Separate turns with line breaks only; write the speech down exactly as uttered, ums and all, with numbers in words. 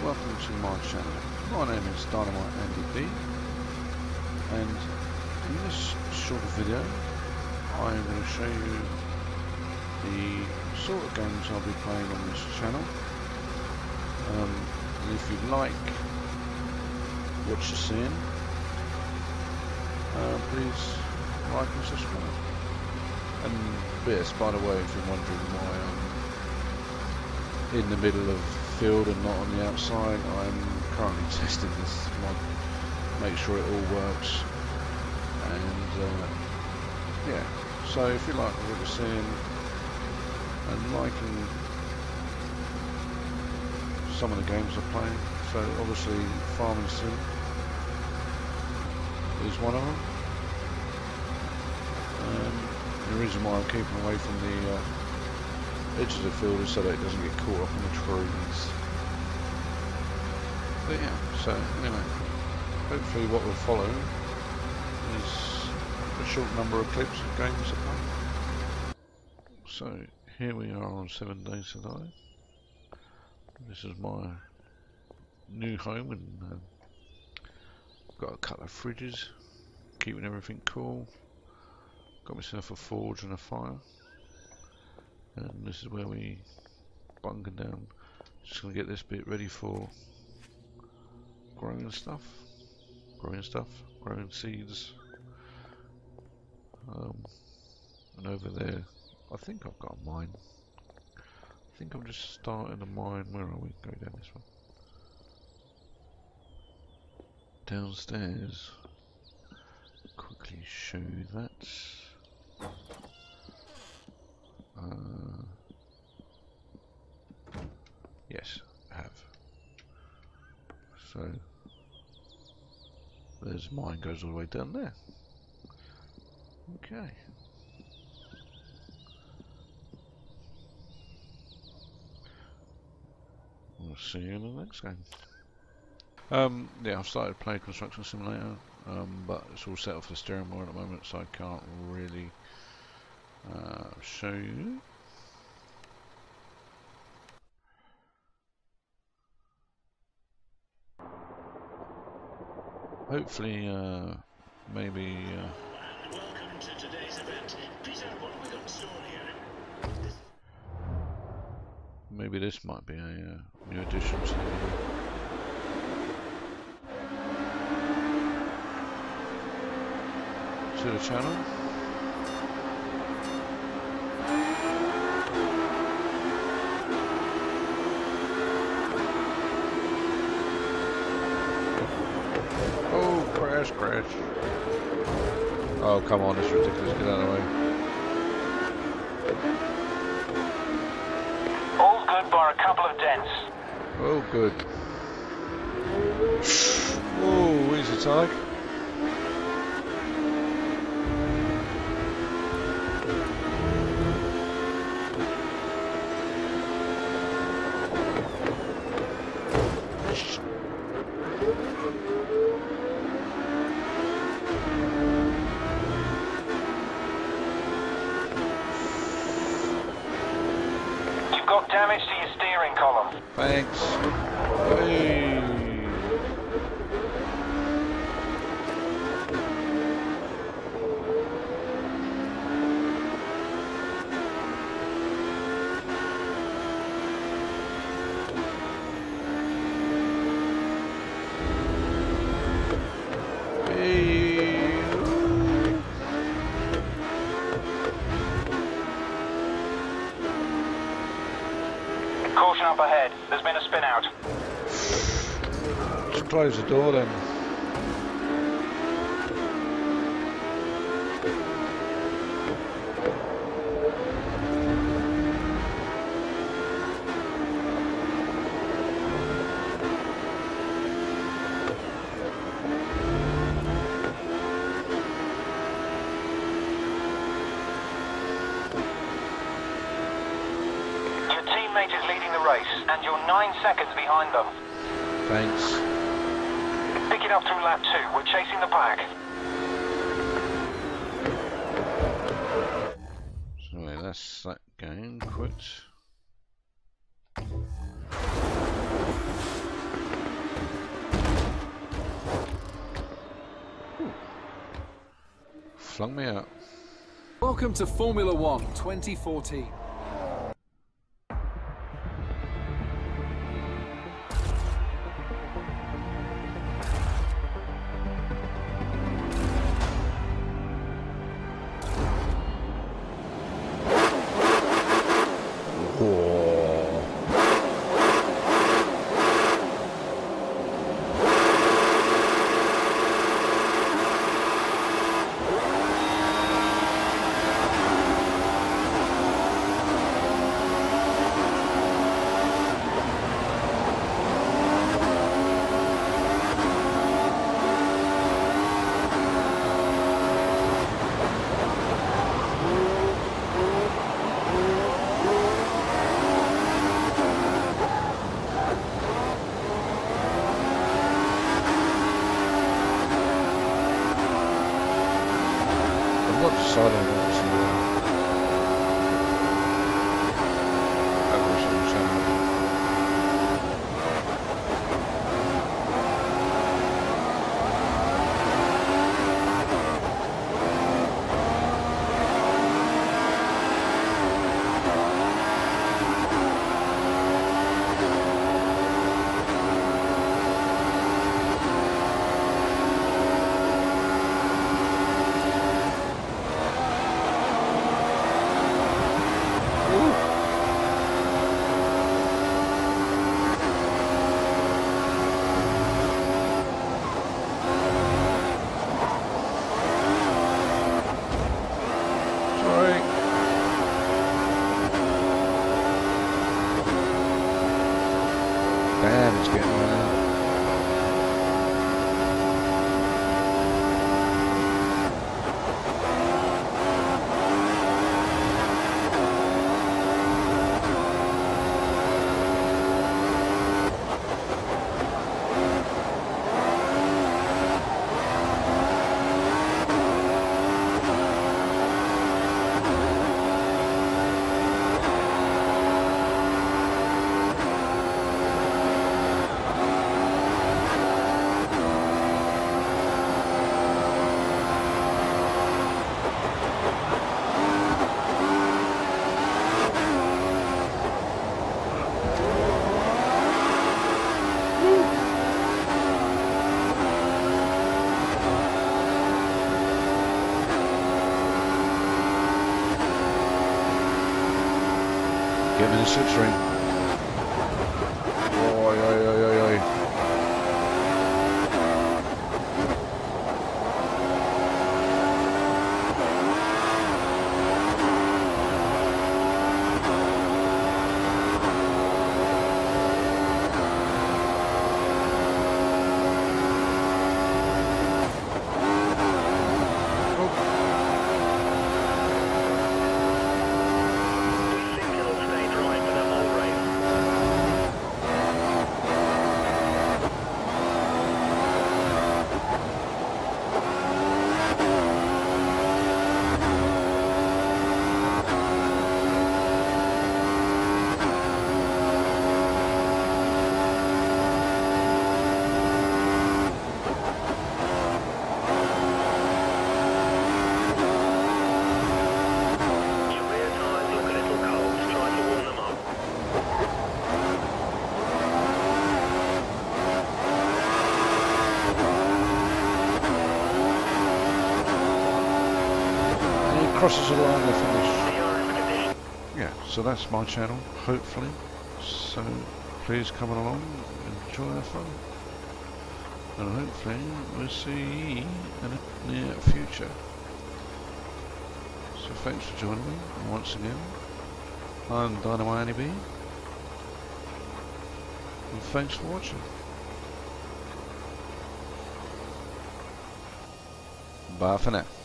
welcome to my channel. My name is Dynamite Andy B, and in this short video I'm going to show you the sort of games I'll be playing on this channel. Um, and if you like what you're seeing, uh, please like and subscribe. And yes, by the way, if you're wondering why I'm in the middle of field and not on the outside, I'm currently testing this mod, make sure it all works. And uh, yeah, so if you like what you're seeing and liking some of the games I'm playing, so obviously Farming Sim is one of them. Um, the reason why I'm keeping away from the uh, edge of the field is so that it doesn't get caught up in the trees. But yeah, so anyway, hopefully what will follow is a short number of clips of games to play. So here we are on Seven Days to Die. This is my new home, and uh, got a couple of fridges, keeping everything cool. Got myself a forge and a fire, and this is where we bunker down. Just gonna get this bit ready for growing stuff, growing stuff, growing seeds. Um, and over there, I think I've got a mine. I think I'm just starting a mine. Where are we? Go down this one. Downstairs. Quickly show you that. Uh, yes, I have. So there's mine, goes all the way down there. Okay. We'll see you in the next game. Um, yeah, I've started playing Construction Simulator, um, but it's all set off the steering wheel at the moment, so I can't really uh, show you. Hopefully, uh, maybe. Uh,
Welcome to today's event. Peter, what have we got in store here?
maybe this might be a uh, new addition to the, to the channel. Oh, crash, crash. Oh, come on, it's ridiculous. Get out of the way.
All good bar a couple of dents.
Oh, good. Oh, easy tag.
Got damage to your steering column.
Thanks. Hey.
Caution up ahead. There's been a spin out.
Just close the door then.
Teammate is leading the race, and you're nine seconds behind them.
Thanks.
Pick it up through lap two. We're chasing the pack.
So yeah, that's that game. Quit. flung me out.
Welcome to Formula One twenty fourteen.
Get me the slipstream. Oi, oi, oi, oi, oi. Crosses the line, they finish. Yeah, so that's my channel, hopefully. So please come along, enjoy our fun. And hopefully we'll see you in the near future. So thanks for joining me once again. I'm Dynamo Annie B. And thanks for watching. Bye for now.